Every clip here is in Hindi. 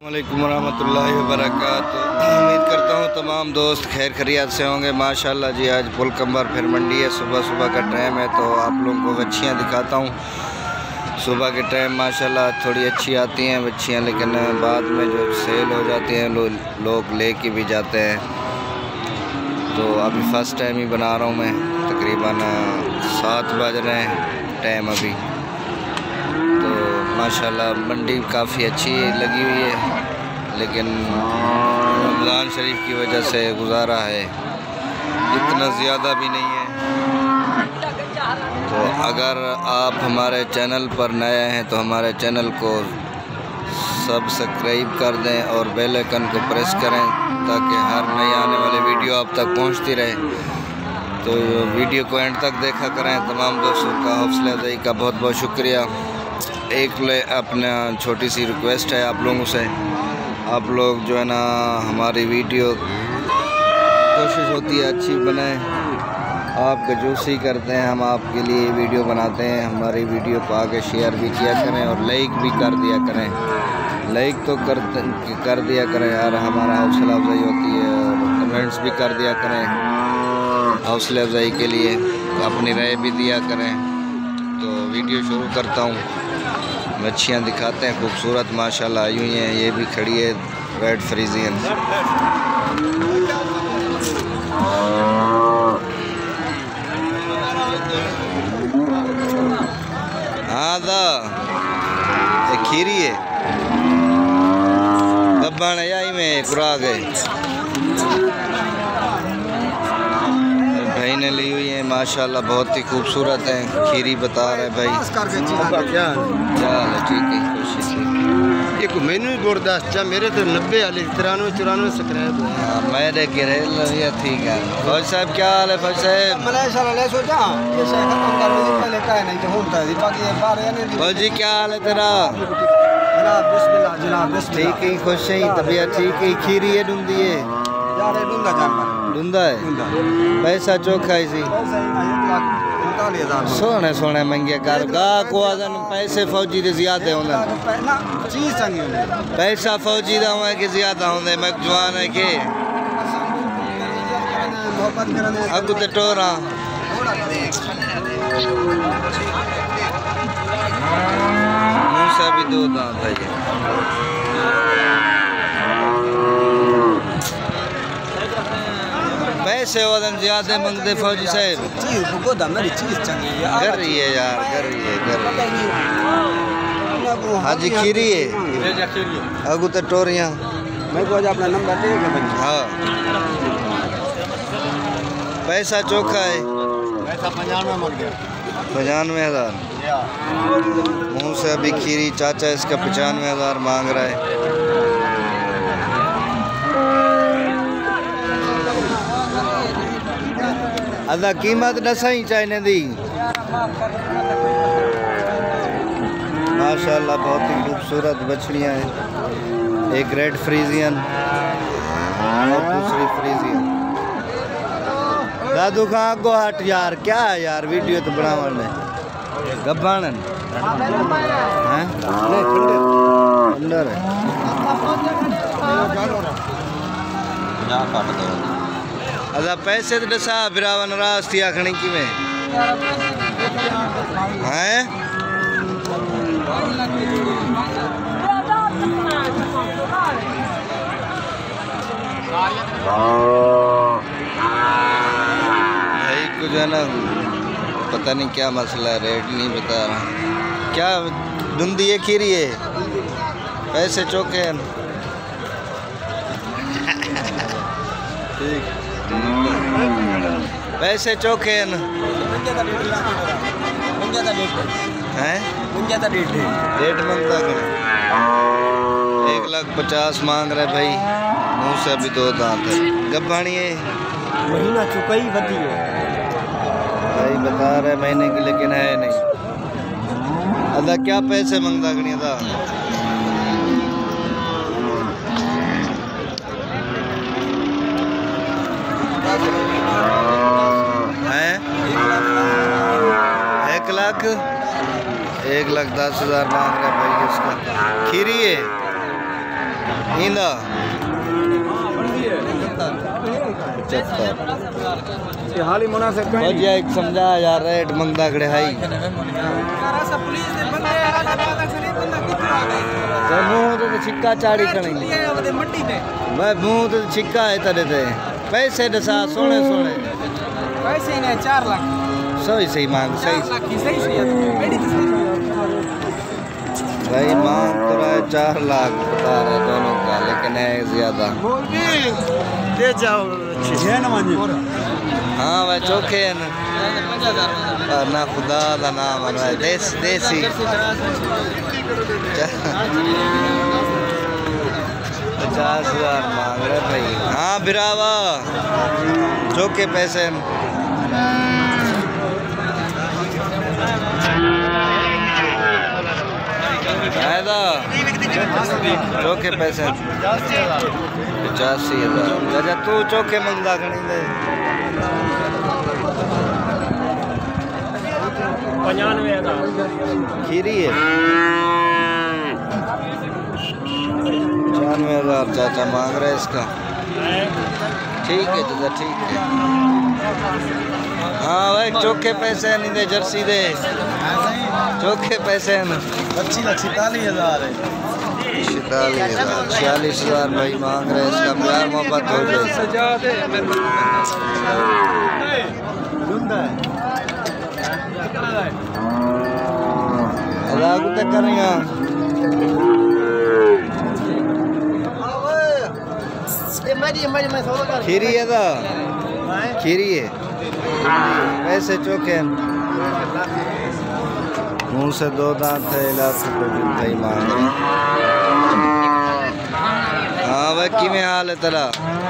वालेकुम रहमतुल्लाहि व बरकातुहू। उम्मीद करता हूँ तमाम दोस्त खैर खैरियत से होंगे। माशाल्लाह जी, आज पुलकम्बर फिर मंडी है। सुबह सुबह का टाइम है तो आप लोगों को बच्चियाँ दिखाता हूँ। सुबह के टाइम माशाल्लाह थोड़ी अच्छी आती हैं बच्चियाँ, लेकिन बाद में जो सेल हो जाती हैं लोग ले के भी जाते हैं। तो अभी फ़र्स्ट टाइम ही बना रहा हूँ मैं। तकरीबन 7 बज रहे हैं टाइम अभी। तो माशाल्लाह मंडी काफ़ी अच्छी लगी हुई है, लेकिन रमज़ान शरीफ की वजह से गुजारा है, इतना ज़्यादा भी नहीं है। तो अगर आप हमारे चैनल पर नए हैं तो हमारे चैनल को सब्सक्राइब कर दें और बेल आइकन को प्रेस करें ताकि हर नई आने वाली वीडियो आप तक पहुंचती रहे। तो वीडियो को एंड तक देखा करें। तमाम दोस्तों का हौसला अफजाई का बहुत बहुत शुक्रिया। एक अपना छोटी सी रिक्वेस्ट है आप लोगों से, आप लोग जो है ना हमारी वीडियो कोशिश होती है अच्छी बनाएं। आप कंजूसी करते हैं, हम आपके लिए वीडियो बनाते हैं। हमारी वीडियो को आगे शेयर भी किया करें और लाइक भी कर दिया करें। लाइक तो कर दिया करें यार, हमारा हौसला अफजाई होती है। और कमेंट्स भी कर दिया करें हौसला अफजाई के लिए, अपनी राय भी दिया करें। तो वीडियो शुरू करता हूँ। मच्छियाँ दिखाते हैं खूबसूरत माशाल्लाह आई हुई हैं। ये भी खड़ी है रेड फ्रीजियन। हाँ खीरी है गब्बान आई में खुराक है। भाई ने ली हुई है माशाल्लाह, बहुत ही खूबसूरत है। खीरी बता रहे भाई। क्या हाल है? ठीक है, खुशी से। एक मेनू ही गुरदास मेरे तो 90 वाले 93 सब्सक्राइब है। मेरे गिरे लिया। ठीक है फौज साहब, क्या हाल है फौज साहब? फौजी क्या हाल है तेरा? ठीक है, खुश है, तबीयत ठीक है। खीरी है डूंदी है डूंदा है। पैसा चौखा ही सी सोने सोने मंगे कर गा को पैसे फौजी दे ज्यादा होंगे। पैसा फौजी दा होए कि ज्यादा होंगे? मैं जवान है के अगू ते टोरा मूसा भी 2 दांत है। पैसे वजन ज्यादा मंगते फौजी साहब। कर रही है यार, कर रही है। हाँ जी, खीरी है अगू तो टोरियाँ। मैं को अपना नंबर दे के। हाँ पैसा चोखा है। पैसा 95 मंग गया। 95,000 मुँह से अभी खीरी। चाचा इसका 95,000 मांग रहा है। अदा कीमत दसाई चाइने दी। माशाल्लाह बहुत ही खूबसूरत बछड़ियाँ हैं। एक रेड फ्रीजियन और दूसरी फ्रीजियन। दादू कहाँ को हट यार, क्या है यार? वीडियो तो बड़ा मन है। गब्बानन हैं अंदर है। अदा पैसे तो दसा बिरावन रास थी आखनी की में हैं। भाई कुछ है ना, पता नहीं क्या मसला है, रेट नहीं बता रहा। क्या धुंधी है खीरी है? पैसे चौके हैं। ठीक पैसे चौके हैं। डेट मंगता करें। 1,50,000 मांग रहे भाई। मुँह से अभी 2 दांत है। गब्बानी है महीना चुकाई बती है भाई, बता रहे महीने की, लेकिन है नहीं। अदा क्या पैसे मंगता करी अदा? हैं 1,10,000 मांग रहा है भाई उसका। खीरी है इंदा 75 हाली मुनासिब भैया एक समझा यार रेट मंगदा खड़े हाई मुंह तो छिक्का चाड़ी खड़ी भाई मुंह तो छिक्का है तेरे ते पैसे दसा सोने सोने पैसे ने 4 लाख सही मांग सही भाई मांग तो रहा है 4 लाख बता रहे दोनों का, लेकिन है ज्यादा। दे जाओ हाँ भाई चोखे है ना खुदा का नाम है भाई देसी 50,000 मांग रहे भाई। हाँ बिरावा चोखे पैसे चोखे पैसे 85,000 तू चोखे मंगदा खड़ी दे 95,000 खीरी है 95,000 चाचा मांग रहे इसका। ठीक है चाचा ठीक है। हाँ भाई चोखे पैसे नहीं दे जर्सी दे चोखे पैसे न 46,000 है 46,000 भाई मांग रहे इसका। प्यार मोहब्बत हो जाए तक कर रही खीरी है तो खीरी है पैसे चोखे मुंह से 2 दांत है लाख भाई मांग रहे। हाँ भाई किमें हाल है तेरा?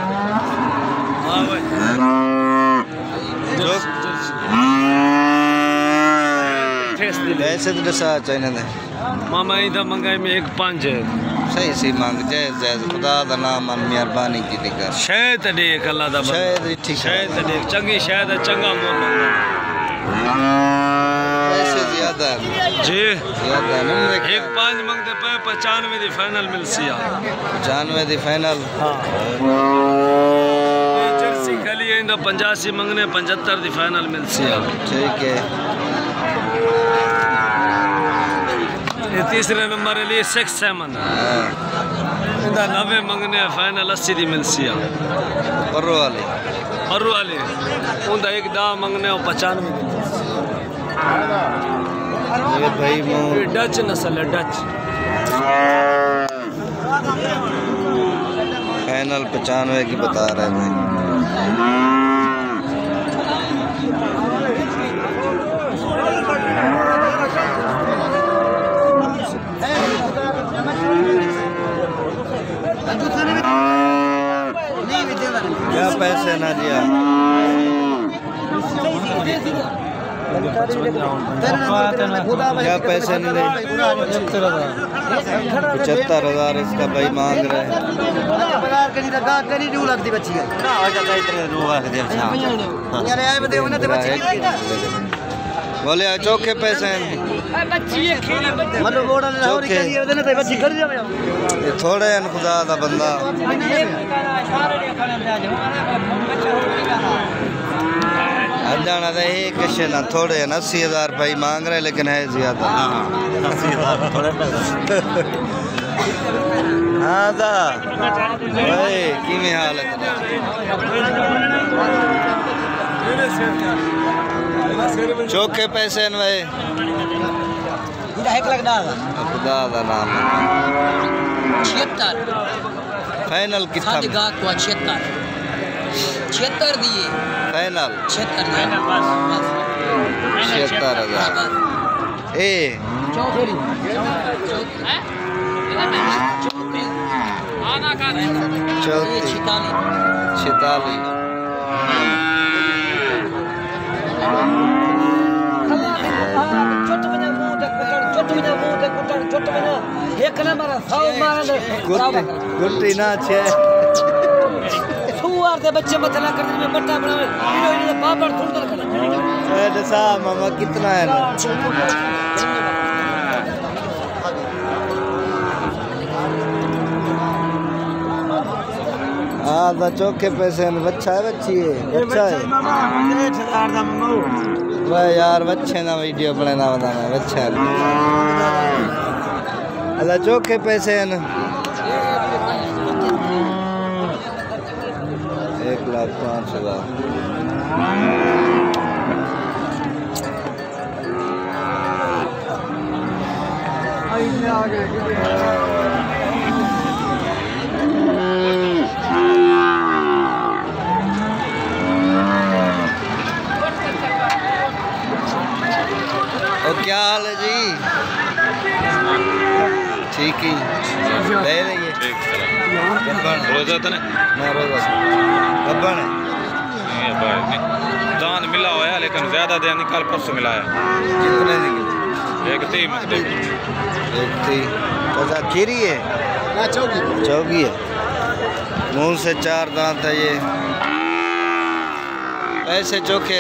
पैसे तो दसा चाहिए ने मामा इधर मंगाई में 1.5 है सही मांग जायज़ जायज़ खुदा का नाम मन मेहरबानी की दिक्कत शायद देख अल्लाह दा शायद ठीक शायद देख चंगी शायद चंगा मोल पैसे ज्यादा जी ज्यादा ना 1.5 मंगते पे 95 दी फाइनल मिल सिया 95 दी फाइनल। हां जर्सी खाली इंदा 85 मंगने 75 दी फाइनल मिल सिया। ठीक है ये तीसरे नंबर लिए 6-7 इंदा 90 मंगने फाइनल 80 दी मिल सिया। पर्रो वाले उनका 1 दा मंगने और 95 ये भाई डच नस्ल है डच फाइनल 95 की बता रहे भाई। क्या पैसे ना दिया क्या पैसे नहीं दे 75,000 इसका भाई मांग रहे हैं। बोले चौके पैसे थोड़े हैं खुदा का बंदा जाना था एक ना थोड़े हैं 80,000 भाई मांग रहे लेकिन है ज्यादा। हाँ था भाई किमें हाल है चौके पैसे भाई खुदा का नाम 76 फाइनल कितना 76 दिए फाइनल 76,000 ए चौतीस 46 गुट्टी ना छे सुअर दे बच्चे मत ना कर में बट्टा बना इन्होंने पापड़ सुंदर कर जैसा मामा कितना है ना दा चौके पैसे बच्चा है बच्ची है बच्चा है वाह यार बच्चे ना वीडियो बनाना बताना बच्चा है अल्लाह चौके पैसे हैं 1,05,000 और क्या हाल है जी ठीक ही ले लेंगे रोजा तो ना रोजा कब्बन है दान मिला हुआ है लेकिन ज्यादा देन कल परसों मिला है। कितने दिन एक तीन एक थी तो खीरी है ना चौकी है मुंह से 4 दांत है ये ऐसे चोखे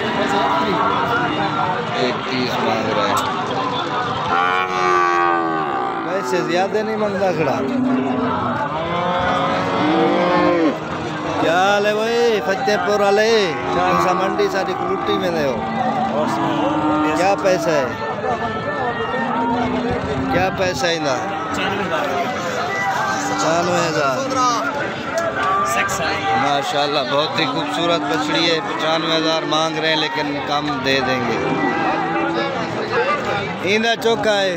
1,30 मांग रहा है वैसे ज्यादा नहीं मांगता खड़ा क्या हाल है भाई फतेहपुर वाले कौन सा मंडी सारी कुलुट्टी में दे क्या पैसा है क्या पैसा है ना 95,000 माशाल्लाह बहुत ही खूबसूरत बछड़ी है 95,000 मांग रहे हैं लेकिन कम दे देंगे इंदा चौका है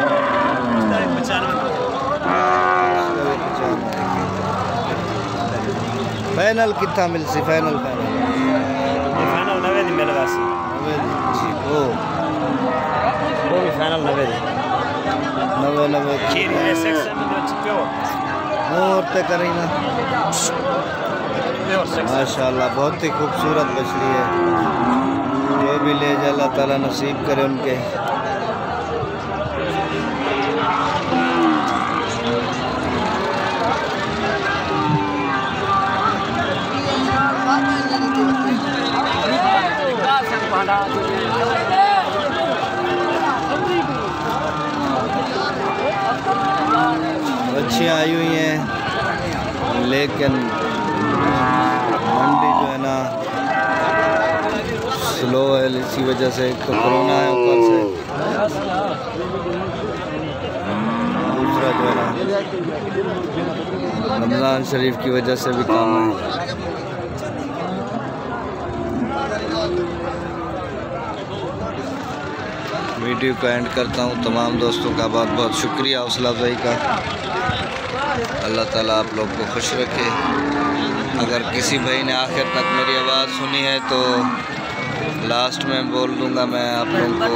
फाइनल कितना मिल सी फाइनल 90 दी मेरे पास ओ वो भी फाइनल 90 दी 90 खीर है सेक्शन में क्यों और ते करी ना माशाल्लाह बहुत ही खूबसूरत बछड़ी है जो भी ले जाए अल्लाह ताला नसीब करे उनके बच्चियाँ आई हुई हैं लेकिन मंडी जो है ना स्लो है इसी वजह से एक तो कोरोना है ऊपर से दूसरा जो है ना रमज़ान शरीफ की वजह से भी काम है। वीडियो को एंड करता हूँ। तमाम दोस्तों का बहुत बहुत शुक्रिया हौसला अफजाई का। अल्लाह ताला आप लोग को खुश रखे। अगर किसी भाई ने आखिर तक मेरी आवाज़ सुनी है तो लास्ट में बोल दूँगा मैं आप लोगों को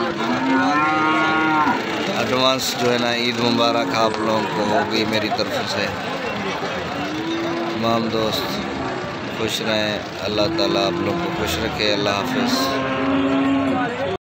एडवांस जो है ना ईद मुबारक आप लोगों को होगी मेरी तरफ से। तमाम दोस्त खुश रहें, अल्लाह ताला आप लोग को खुश रखे। अल्लाह हाफ़िज़।